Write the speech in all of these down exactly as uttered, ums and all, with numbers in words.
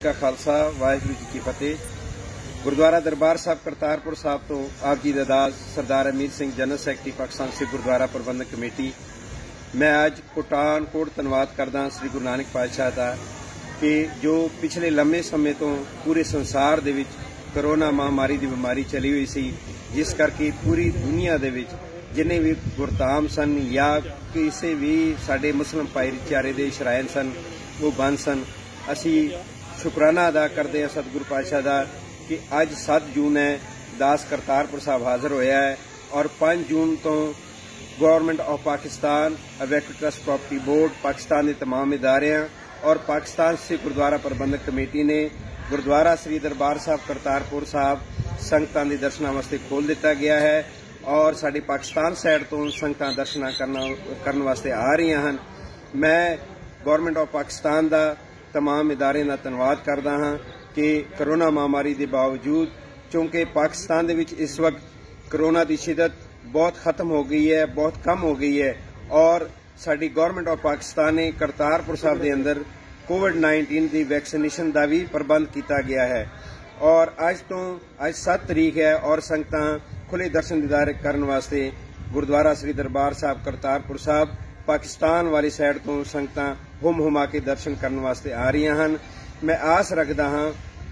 का खालसा वाहिगुरू जी की फतेह। गुरुद्वारा दरबार साहब करतारपुर साहब तो आप जी Das Sardar Amir Singh general secretary Pakistan Sikh Gurdwara Prabandhak committee. मैं आज पठानकोट धन्यवाद करदा श्री गुरु नानक पातशाह का कि जो पिछले लंबे समय तो पूरे संसार दे विच करोना महामारी की बीमारी चली हुई सी, जिस करके पूरी दुनिया दे विच जिन्ने भी गुरधाम सन या किसी भी साडे मुस्लिम भाईचारे दे शराइन सन वो बंद सन। असी शुकराना अदा करते हैं सतगुरु पातशाह का कि अज सत्त जून है, दास करतारपुर साहब हाजिर होया है और पांच जून तो government of Pakistan, evacuee trust property board, Pakistan के तमाम इदारे और पाकिस्तान सिख गुरुद्वारा प्रबंधक कमेटी ने गुरुद्वारा श्री दरबार साहब करतारपुर साहब संगतां दे दर्शनां वास्ते खोल दिता गया है और साडी पाकिस्तान साइड तो संगतां दर्शन करने वास्ते आ रही हैं। मैं गवर्नमेंट ऑफ पाकिस्तान का तमाम इदारे का धन्यवाद करदा हाँ कि करोना महामारी के बावजूद, चूंकि पाकिस्तान दे विच इस वक्त करोना की शिदत बहुत खत्म हो गई है, बहुत कम हो गई है और साडी गवर्नमेंट ऑफ पाकिस्तान ने करतारपुर साहब के अंदर कोविड नाइनटीन की वैक्सीनेशन का भी प्रबंध किया गया है और अज तो अज सत्त तरीक है और संगतां खुले दर्शन दीदार करने वास्ते गुरुद्वारा श्री दरबार साहब करतारपुर साहब पाकिस्तान वाली साइड तो संगतां हुम हुमा के दर्शन करने वास्ते आ रही हैं। मैं आस रखदा हाँ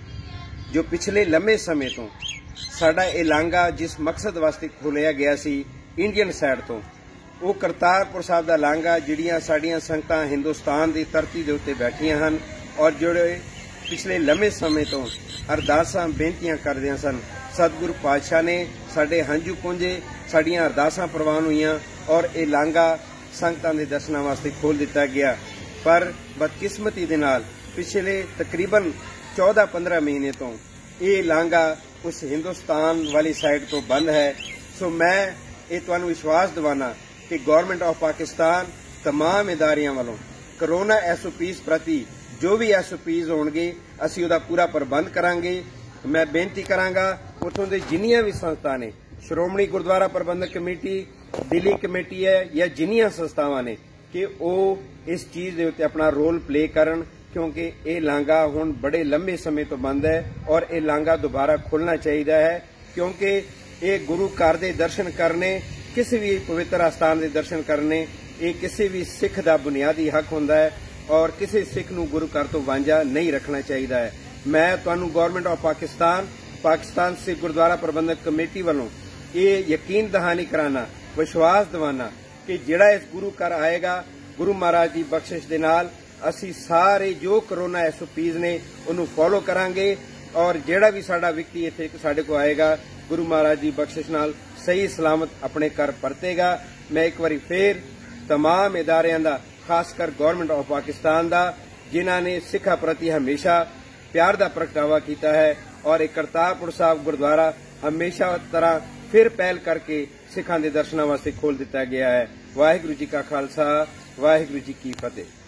जो पिछले लंबे समय तो साडा ये लांघा जिस मकसद वास्ते खोलिया गया सी इंडियन साइड तो वो करतारपुर साहब का लांघा जिहड़ियां साडियां संगतां हिंदुस्तान की धरती के उत्ते बैठियां हन और जोड़े पिछले लंबे समय तो अरदासां बेनतियां करदियां सन, सतगुरु पातशाह ने साडे हंझू पुंजे, साडियां अरदासां प्रवान हुईयां और ये लांघा संगतां दे दर्शनां वास्ते खोल दिता गया। पर बदकिस्मती दे नाल पिछले तकरीबन चौदह पंद्रह महीने तो ये लांघा उस हिंदुस्तान वाली साइड तो बंद है। सो मैं ये तुहानू विश्वास दिवाना कि गवर्नमेंट ऑफ पाकिस्तान तमाम इदारियां वालों करोना एस ओ पीज़ प्रति जो भी एस ओ पीज़ होणगे असीं उहदा पूरा प्रबंध करांगे। मैं बेनती करांगा उत्थों दे जिन्नियां भी संस्था ने, श्रोमणी गुरुद्वारा प्रबंधक कमेटी, दिल्ली कमेटी है या जिन्नियां संस्थावां ने कि वो इस चीज़ के उत्ते अपना रोल प्ले करन, क्योंकि ये लांघा हुण बड़े लंबे समय तो बंद है और ये लांघा दोबारा खुलना चाहिए है, क्योंकि ये गुरु घर के दर्शन करने, किसी भी पवित्र स्थान के दर्शन करने ये किसी भी सिख का बुनियादी हक होंदा है और किसी सिख नूं गुरु घर तो वांझा नहीं रखना चाहिए है। मैं तुहानू government of Pakistan, Pakistan Sikh Gurdwara Prabandhak committee वालों ये यकीन दहानी कराना, विश्वास दिवाना कि जिहड़ा इस गुरु घर आएगा गुरु महाराज की बख्शिश दे नाल असी सारे जो करोना एस ओ पीज़ ने उन्होंने फॉलो करांगे और जिहड़ा भी साडा व्यक्ति इत्थे साडे को आएगा गुरु महाराज की बख्शिश नाल सही सलामत अपने घर परतेगा। मैं एक बार फिर तमाम इदारियां दा, खासकर गवर्नमेंट ऑफ पाकिस्तान का जिन्हां ने सिखा प्रति हमेशा प्यार का प्रगटावा किया है और एक करतारपुर साहब गुरुद्वारा हमेशा तरह फिर पहल करके सिखां दे दर्शनां वास्ते खोल दिता गया है। वाहिगुरू जी का खालसा, वाहिगुरू जी की फतेह।